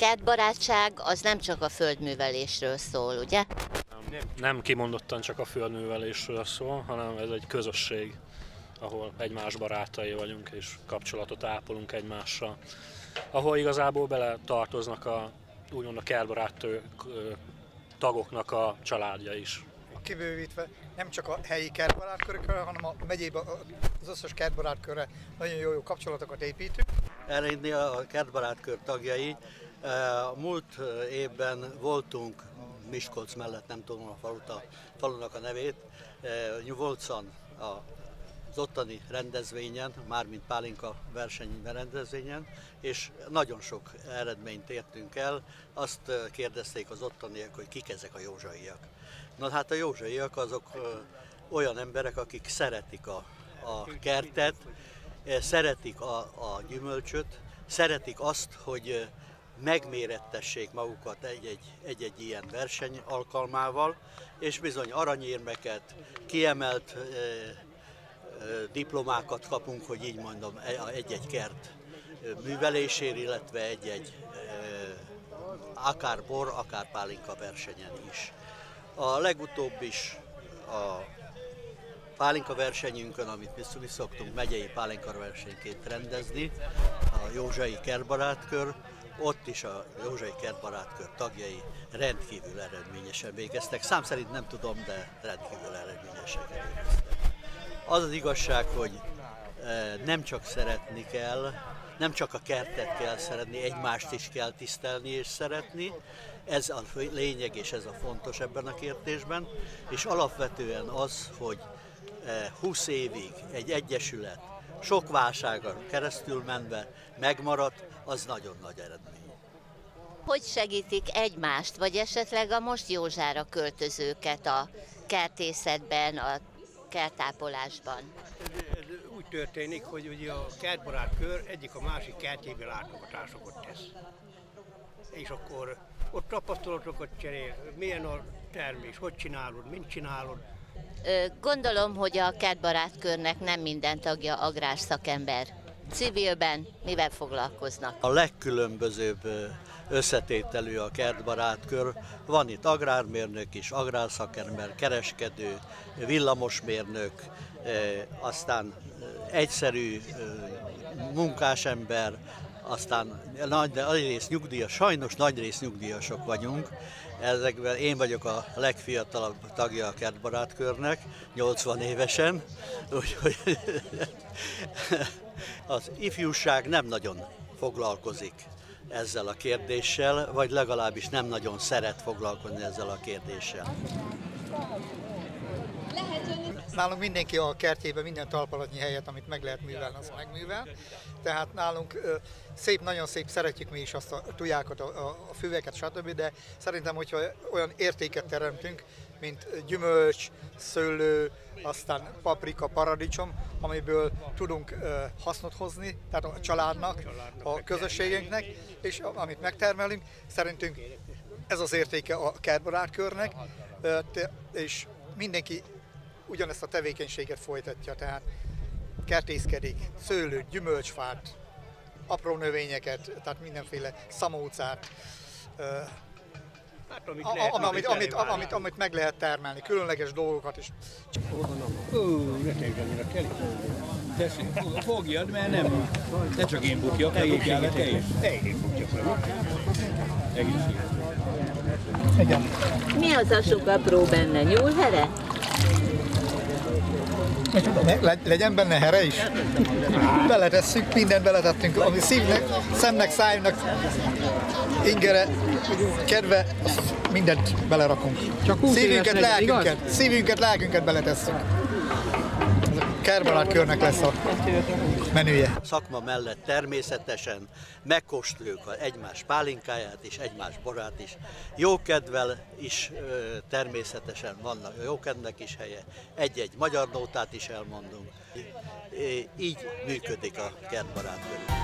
kertbarátság az nem csak a földművelésről szól, ugye? Nem kimondottan csak a földművelésről szól, hanem ez egy közösség, ahol egymás barátai vagyunk és kapcsolatot ápolunk egymással. Ahol igazából bele tartoznak úgymond a kertbarát tagoknak a családja is. Kibővítve nem csak a helyi kertbarátkörökre, hanem a megyében az összes kertbarátkörre nagyon jó kapcsolatokat építünk. Erre a kertbarátkör tagjai. Múlt évben voltunk Miskolc mellett, nem tudom a falunak a nevét, Nyugodcan az ottani rendezvényen, mármint pálinka versenyben rendezvényen, és nagyon sok eredményt értünk el. Azt kérdezték az ottaniak, hogy kik ezek a józsaiak. Na hát a józsaiak azok olyan emberek, akik szeretik a kertet, szeretik a gyümölcsöt, szeretik azt, hogy megmérettessék magukat egy-egy ilyen verseny alkalmával, és bizony aranyérmeket, kiemelt diplomákat kapunk, hogy így mondom, egy-egy kert művelésért, illetve egy-egy akár bor, akár pálinka versenyen is. A legutóbb is a pálinka versenyünkön, amit mi szoktunk megyei pálinka versenyként rendezni, a Józsai Kertbarátkör, ott is a Józsai Kertbarátkör tagjai rendkívül eredményesen végeztek. Szám szerint nem tudom, de rendkívül eredményesen végeztek. Az az igazság, hogy nem csak szeretni kell, nem csak a kertet kell szeretni, egymást is kell tisztelni és szeretni. Ez a lényeg és ez a fontos ebben a kérdésben. És alapvetően az, hogy 20 évig egy egyesület sok válságon keresztül menve megmaradt, az nagyon nagy eredmény. Hogy segítik egymást, vagy esetleg a most Józsára költözőket a kertészetben, a kertápolásban? Ez úgy történik, hogy ugye a kertbarátkör egyik a másik kertjébe látogatásokat tesz. És akkor ott tapasztalatokat cserél, milyen a termés, hogy csinálod, mint csinálod. Gondolom, hogy a kertbarátkörnek nem minden tagja agrárszakember. Civilben mivel foglalkoznak? A legkülönbözőbb összetételű a kertbarátkör. Van itt agrármérnök is, agrárszakember, kereskedő, villamosmérnök, aztán egyszerű munkásember, aztán nagyrészt nyugdíjas, sajnos nagyrészt nyugdíjasok vagyunk. Ezekben én vagyok a legfiatalabb tagja a kertbarátkörnek, 80 évesen, úgyhogy az ifjúság nem nagyon foglalkozik ezzel a kérdéssel, vagy legalábbis nem nagyon szeret foglalkozni ezzel a kérdéssel. Nálunk mindenki a kertjében minden talpalatnyi helyet, amit meg lehet művelni, azt megművel. Tehát nálunk nagyon szép, szeretjük mi is azt a tujákat, a füveket, stb. De szerintem, hogyha olyan értéket teremtünk, mint gyümölcs, szőlő, aztán paprika, paradicsom, amiből tudunk hasznot hozni, tehát a családnak, a közösségünknek, és amit megtermelünk, szerintünk ez az értéke a kertbarátkörnek, és mindenki ugyanezt a tevékenységet folytatja, tehát kertészkedik, szőlőt, gyümölcsfát, apró növényeket, tehát mindenféle szamócát, amit meg lehet termelni, különleges dolgokat is. Ne tegyenek el, fogjad, mert ne csak én bukjak, egészséget te is. Én bukjak meg. Egészséget. Mi az a sok apró benne? Nyúlhere? Legyen benne here is. Beletesszük, mindent beletettünk, ami szívnek, szemnek, szájnak, ingere, kedve, mindent belerakunk. Szívünket, lelkünket beletesszük. Ez a kertbarátkörnek lesz a menüje. A szakma mellett természetesen megkóstoljuk egymás pálinkáját és egymás borát is. Jókedvel is természetesen vannak, jókednek is helye. Egy-egy magyar nótát is elmondunk. Így működik a kertbarátkör.